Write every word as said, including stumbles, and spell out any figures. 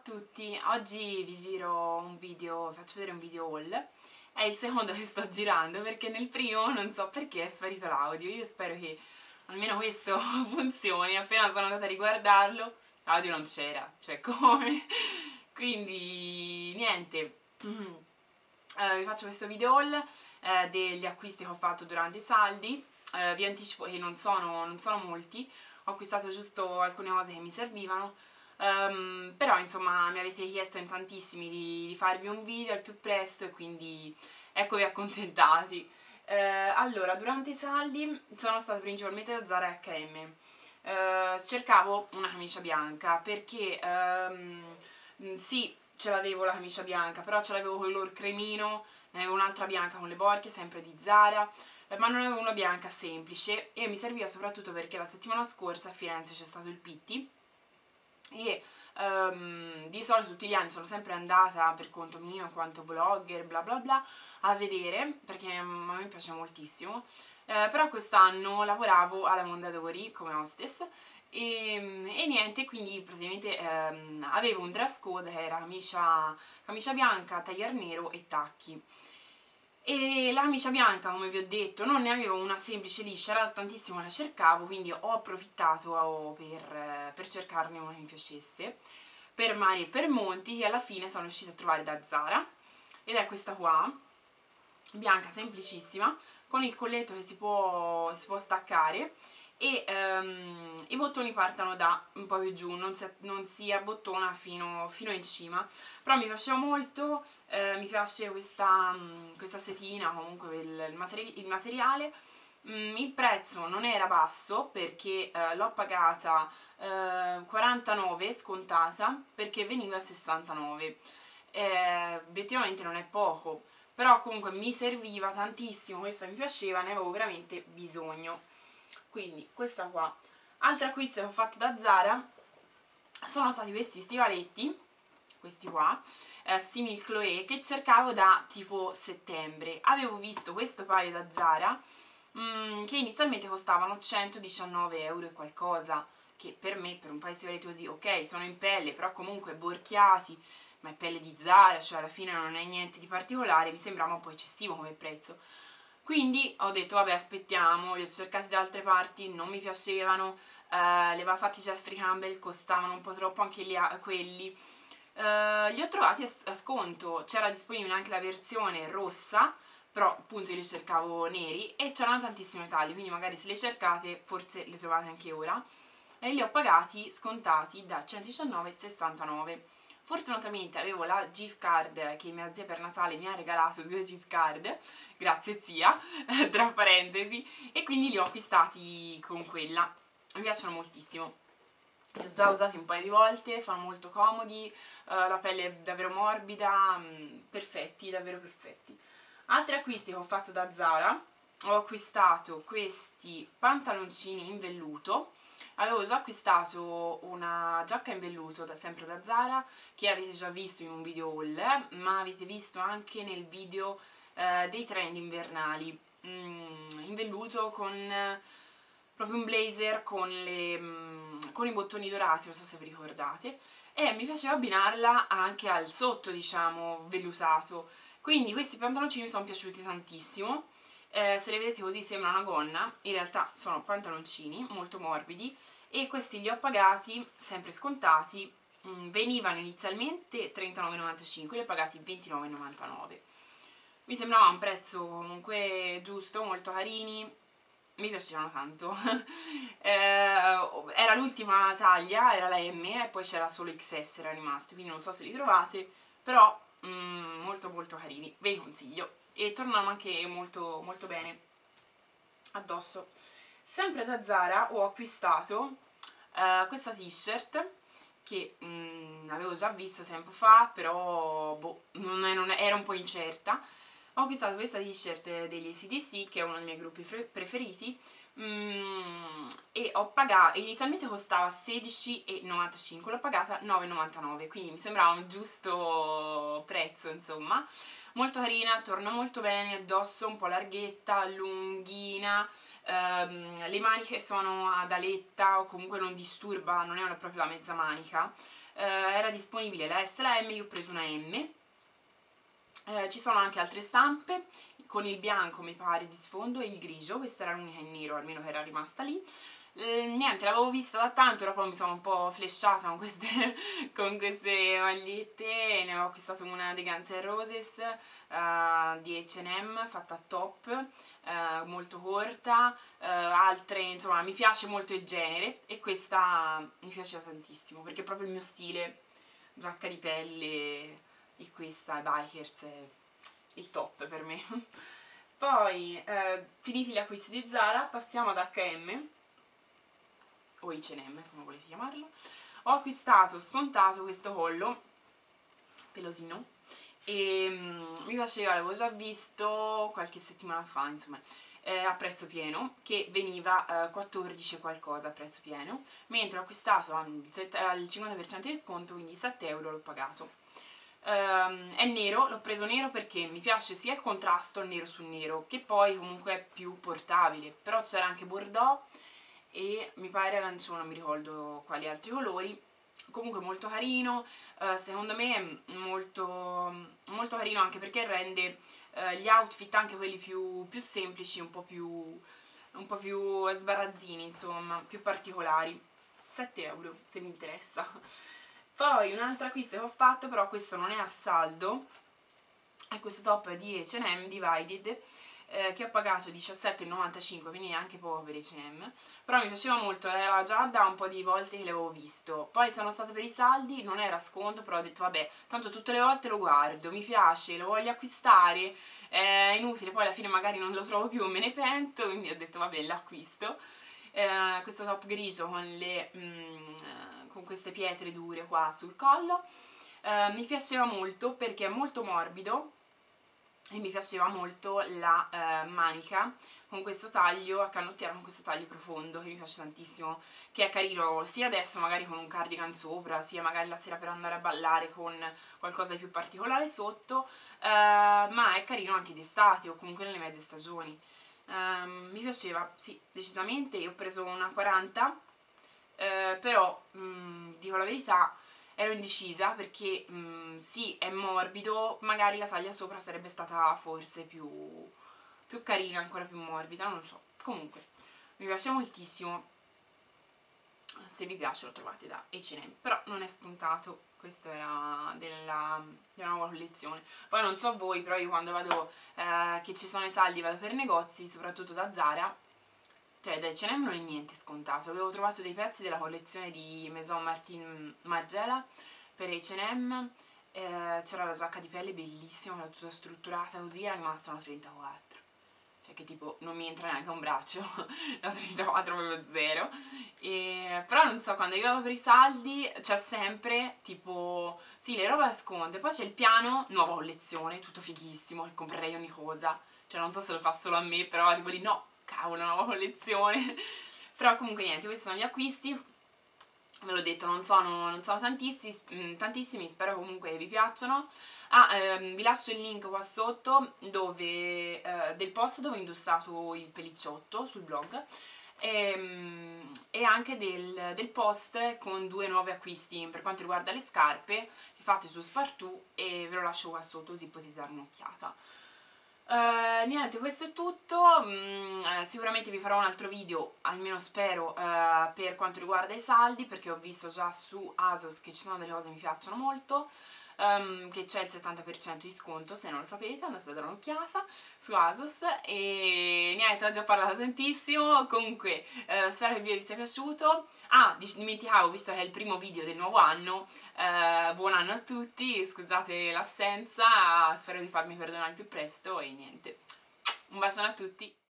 tutti, oggi vi giro un video, faccio vedere un video haul. È il secondo che sto girando perché nel primo non so perché è sparito l'audio. Io spero che almeno questo funzioni. Appena sono andata a riguardarlo l'audio non c'era, cioè come? Quindi niente, uh, vi faccio questo video haul uh, degli acquisti che ho fatto durante i saldi. Uh, vi anticipo che non sono, non sono molti, ho acquistato giusto alcune cose che mi servivano. Um, però insomma mi avete chiesto in tantissimi di, di farvi un video al più presto e quindi eccovi accontentati. Uh, allora, durante i saldi sono stata principalmente da Zara e acca e emme. Uh, cercavo una camicia bianca perché um, sì, ce l'avevo la camicia bianca, però ce l'avevo color cremino, ne avevo un'altra bianca con le borchie, sempre di Zara, eh, ma non avevo una bianca semplice e mi serviva soprattutto perché la settimana scorsa a Firenze c'è stato il Pitti e um, di solito tutti gli anni sono sempre andata per conto mio in quanto blogger bla bla bla a vedere perché a me piace moltissimo, eh, però quest'anno lavoravo alla Mondadori come hostess e, e niente, quindi praticamente ehm, avevo un dress code che era camicia, camicia bianca, taglier nero e tacchi. E la camicia bianca, come vi ho detto, non ne avevo una semplice liscia, era tantissimo la cercavo, quindi ho approfittato per, per cercarne una che mi piacesse, per mari e per monti, che alla fine sono riuscita a trovare da Zara, ed è questa qua, bianca semplicissima, con il colletto che si può, si può staccare, e um, i bottoni partono da un po' più giù, non si, non si abbottona fino, fino in cima, però mi piaceva molto, eh, mi piace questa, questa setina, comunque il, il, materi il materiale. Mm, il prezzo non era basso perché eh, l'ho pagata eh, quarantanove scontata perché veniva a sessantanove, eh, obiettivamente non è poco, però comunque mi serviva tantissimo, questa mi piaceva, ne avevo veramente bisogno. Quindi questa qua. Altri acquisti che ho fatto da Zara sono stati questi stivaletti, questi qua, eh, simil Chloé, che cercavo da tipo settembre. Avevo visto questo paio da Zara mh, che inizialmente costavano centodiciannove euro e qualcosa, che per me, per un paio di stivaletti così, ok, sono in pelle, però comunque borchiati, ma è pelle di Zara, cioè alla fine non è niente di particolare, mi sembrava un po' eccessivo come prezzo. Quindi ho detto vabbè, aspettiamo, li ho cercati da altre parti, non mi piacevano, eh, li aveva fatti Jeffrey Campbell, costavano un po' troppo anche li, quelli. Uh, li ho trovati a, a sconto, c'era disponibile anche la versione rossa, però appunto io li cercavo neri e c'erano tantissime taglie, quindi magari se le cercate forse le trovate anche ora, e li ho pagati scontati da centodiciannove e sessantanove. Fortunatamente avevo la gift card che mia zia per Natale mi ha regalato, due gift card, grazie zia, tra parentesi, e quindi li ho acquistati con quella. Mi piacciono moltissimo, li ho già usati un paio di volte, sono molto comodi, uh, la pelle è davvero morbida, mh, perfetti, davvero perfetti. Altri acquisti che ho fatto da Zara: ho acquistato questi pantaloncini in velluto. Avevo già acquistato una giacca in velluto, da, sempre da Zara, che avete già visto in un video haul, ma avete visto anche nel video eh, dei trend invernali, mm, in velluto con eh, proprio un blazer con, le, mm, con i bottoni dorati, non so se vi ricordate, e mi piaceva abbinarla anche al sotto, diciamo, vellutato. Quindi questi pantaloncini mi sono piaciuti tantissimo. Eh, se li vedete così sembra una gonna, in realtà sono pantaloncini molto morbidi e questi li ho pagati, sempre scontati, mh, venivano inizialmente trentanove e novantacinque, li ho pagati ventinove e novantanove. Mi sembrava un prezzo comunque giusto, molto carini, mi piacevano tanto. eh, era l'ultima taglia, era la emme e poi c'era solo ics esse, era rimasto, quindi non so se li trovate, però mm, molto molto carini, ve li consiglio e tornano anche molto molto bene addosso. Sempre da Zara ho acquistato uh, questa t-shirt che mh, avevo già visto tempo fa, però boh, non è, non è, era un po' incerta. Ho acquistato questa t-shirt degli A C D C, che è uno dei miei gruppi preferiti, mm, e ho pagato, inizialmente costava sedici e novantacinque, l'ho pagata nove e novantanove, quindi mi sembrava un giusto prezzo, insomma. Molto carina, torna molto bene addosso, un po' larghetta, lunghina, ehm, le maniche sono ad aletta o comunque non disturba, non è una, proprio la mezza manica, eh, era disponibile la S e la M, io ho preso una M. Eh, ci sono anche altre stampe con il bianco mi pare di sfondo e il grigio, questa era l'unica in nero almeno che era rimasta lì. Eh, niente, l'avevo vista da tanto, ora poi mi sono un po' flashata con queste, con queste magliette, ne avevo acquistato una dei Guns N' Roses uh, di H and M fatta a top, uh, molto corta, uh, altre, insomma mi piace molto il genere e questa mi piace tantissimo perché è proprio il mio stile, giacca di pelle di questa, bikers, è il top per me. Poi, eh, finiti gli acquisti di Zara, passiamo ad H and M o H and M, come volete chiamarlo. Ho acquistato scontato questo collo pelosino e mm, mi piaceva, l'avevo già visto qualche settimana fa, insomma, eh, a prezzo pieno, che veniva eh, quattordici e qualcosa a prezzo pieno, mentre ho acquistato al cinquanta per cento di sconto, quindi sette euro l'ho pagato. Um, è nero, l'ho preso nero perché mi piace sia il contrasto nero su nero, che poi comunque è più portabile, però c'era anche bordeaux e mi pare arancione, non mi ricordo quali altri colori. Comunque molto carino, uh, secondo me molto, molto carino anche perché rende uh, gli outfit, anche quelli più, più semplici, un po' più, un po' più sbarazzini, insomma, più particolari. sette euro se mi interessa. Poi un altro acquisto che ho fatto, però questo non è a saldo, è questo top di H and M Divided, eh, che ho pagato diciassette e novantacinque, quindi neanche poco per H and M, però mi piaceva molto, era già da un po' di volte che l'avevo visto. Poi sono stata per i saldi, non era sconto, però ho detto vabbè, tanto tutte le volte lo guardo, mi piace, lo voglio acquistare, è inutile, poi alla fine magari non lo trovo più, me ne pento, quindi ho detto vabbè, l'acquisto. Eh, questo top grigio con le... Mm, con queste pietre dure qua sul collo, eh, mi piaceva molto perché è molto morbido e mi piaceva molto la eh, manica con questo taglio a canottiera, con questo taglio profondo che mi piace tantissimo, che è carino sia adesso magari con un cardigan sopra, sia magari la sera per andare a ballare con qualcosa di più particolare sotto, eh, ma è carino anche d'estate o comunque nelle mezze stagioni. Eh, mi piaceva, sì, decisamente. Io ho preso una quaranta, Eh, però mh, dico la verità, ero indecisa perché mh, sì, è morbido, magari la taglia sopra sarebbe stata forse più, più carina, ancora più morbida, non lo so. Comunque, mi piace moltissimo, se vi piace lo trovate da H and M, però non è scontato, questo era della, della nuova collezione. Poi non so voi, però io quando vado, eh, che ci sono i saldi, vado per negozi, soprattutto da Zara, cioè da H and M non è niente scontato. Avevo trovato dei pezzi della collezione di Maison Martin Margiela per H and M, eh, c'era la giacca di pelle bellissima, era tutta strutturata così, era rimasta una trentaquattro, cioè che tipo non mi entra neanche un braccio, la trentaquattro proprio zero. E, però non so, quando io vado per i saldi c'è sempre tipo, sì, le robe a sconto e poi c'è il piano nuova collezione, tutto fighissimo, che comprerei ogni cosa, cioè non so se lo fa solo a me, però tipo di no, cavolo, una nuova collezione. Però comunque niente, questi sono gli acquisti, ve l'ho detto, non sono, non sono tantissimi, tantissimi, spero comunque vi piacciono. Ah, ehm, vi lascio il link qua sotto dove, eh, del post dove ho indossato il pellicciotto sul blog e, e anche del, del post con due nuovi acquisti per quanto riguarda le scarpe fatte su Spartoo, e ve lo lascio qua sotto così potete dare un'occhiata. Uh, niente, questo è tutto. mm, eh, sicuramente vi farò un altro video, almeno spero, uh, per quanto riguarda i saldi, perché ho visto già su ASOS che ci sono delle cose che mi piacciono molto, um, che c'è il settanta per cento di sconto, se non lo sapete andate a dare un'occhiata su ASOS. E niente, ho già parlato tantissimo, comunque uh, spero che il video vi sia piaciuto. Ah, dimenticavo, visto che è il primo video del nuovo anno, Uh, buon anno a tutti, scusate l'assenza, spero di farmi perdonare al più presto e niente, un bacione a tutti.